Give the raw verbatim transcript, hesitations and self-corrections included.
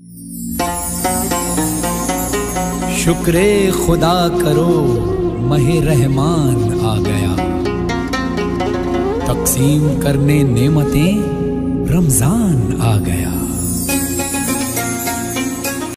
शुक्रे खुदा करो महे रहमान आ गया, तकसीम करने नेमतें रमजान आ गया।